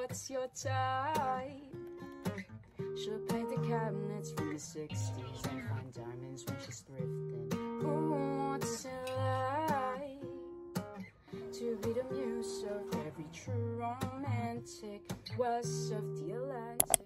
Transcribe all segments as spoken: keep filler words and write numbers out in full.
what's your type? She'll paint the cabinets from the sixties and find diamonds when she's thrifting. Who wants it like to be the muse of every true romantic west of the Atlantic?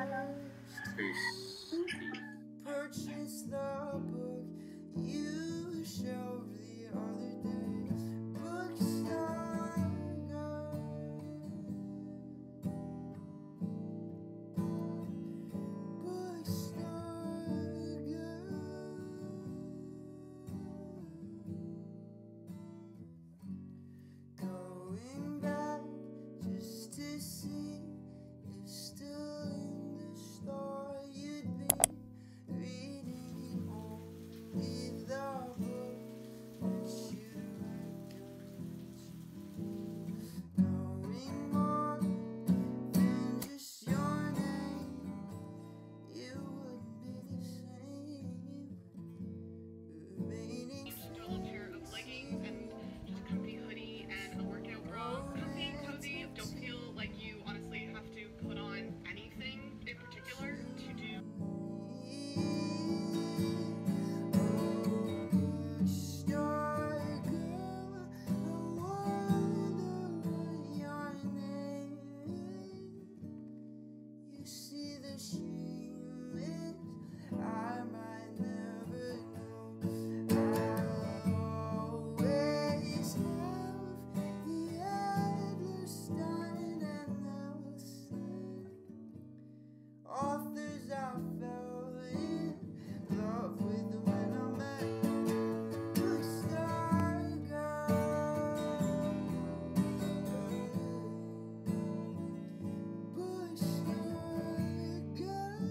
Peace. Purchase the book you shelved the other day. Bookstore girl. Bookstore girl. Going back just to see if still in the store you'd been reading, only the book that you'd recommend. Knowing more than just your name, it wouldn't be the same. Remaining Stole a pair of leggings and just a comfy hoodie and a workout bra. Comfy and cozy. Don't feel like you honestly have to put on anything in particular to do. bookstore girl, I wonder what your name is. You see, the shame is I might never know. I'll always have the Adlerstein and Nelson, authors I fell in love with when I met. Bookstore girl. Bookstore girl.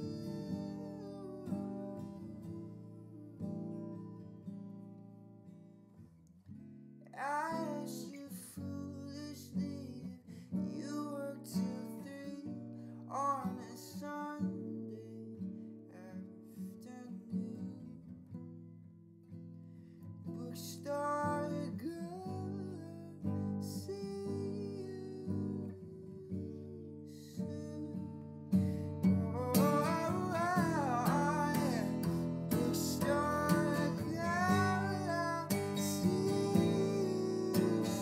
I asked you foolishly if you work till three on a Sunday afternoon. Bookstore girl, see you soon. Oh, yeah. Bookstore girl, see you soon.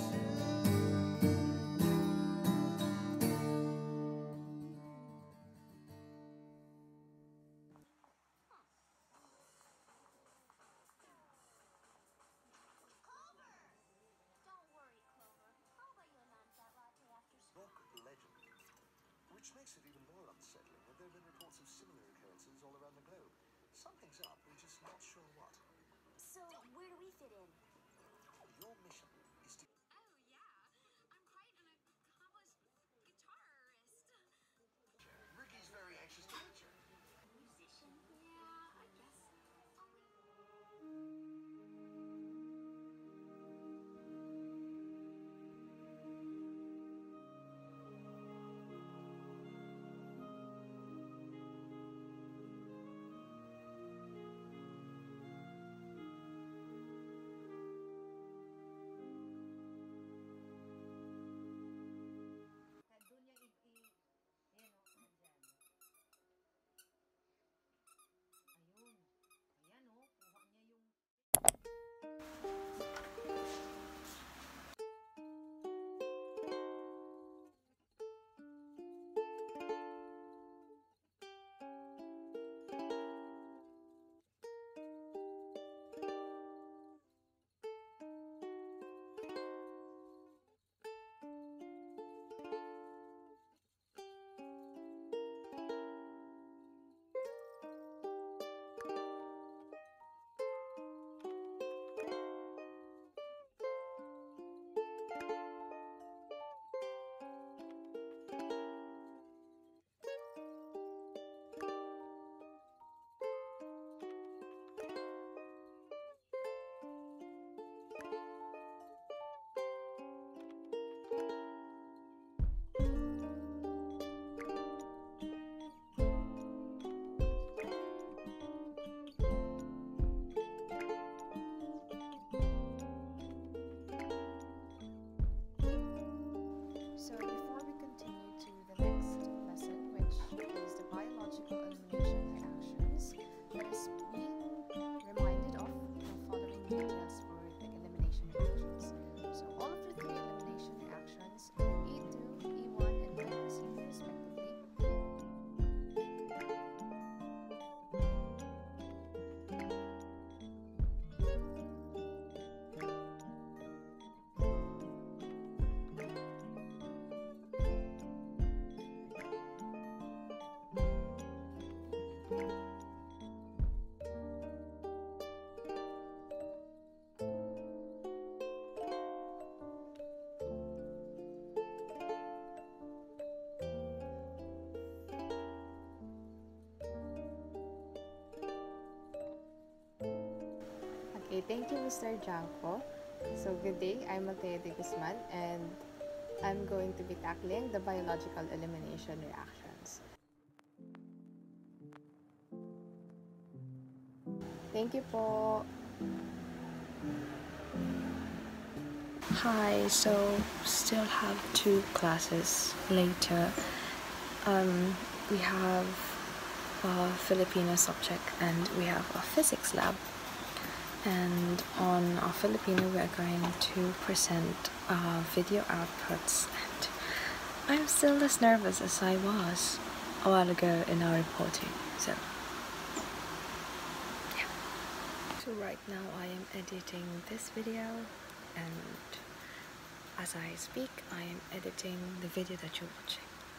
Don't worry, Clover. I'll buy you a non-fat latte after school. Book legend, which makes it even more unsettling that there have been reports of similar occurrences all around the globe. Something's up, we're just not sure what. So, where do we fit in? Your mission is to Oh, yeah. I'm quite an accomplished guitarist. Ricky's very anxious to meet you. Musician? Yeah, I guess. Only... Doon niya i... i ayan o, nandyan. Ayun. Ayan o, kuha niya yung... Okay, thank you, Mister Janko. So, good day. I'm Althea de Guzman, and I'm going to be tackling the biological elimination reactions. Thank you po. Hi, so still have two classes later. Um, we have a Filipino subject and we have a physics lab. And on our Filipino, we are going to present uh, video outputs. And I'm still as nervous as I was a while ago in our reporting. So, yeah. So right now I am editing this video, and as I speak, I am editing the video that you're watching.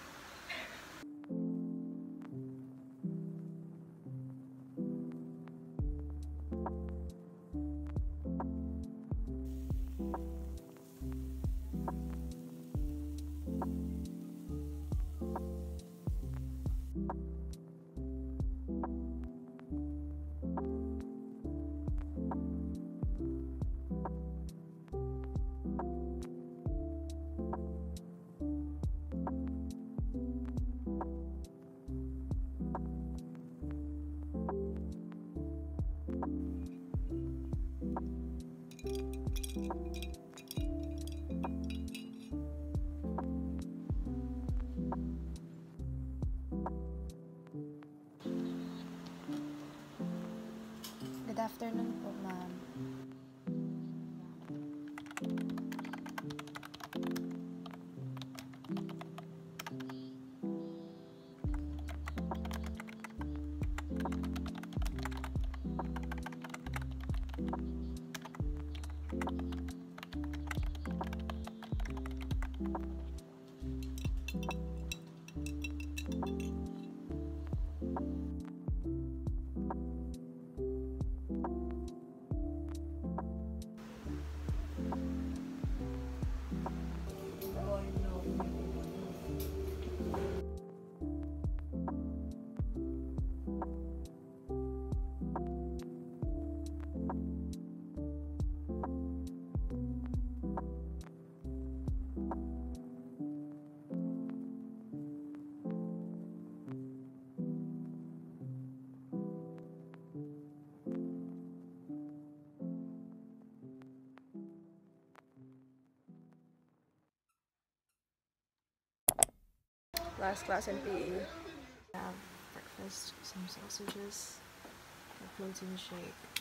Good afternoon po, ma'am. Last class in P E. We have breakfast, some sausages, a protein shake,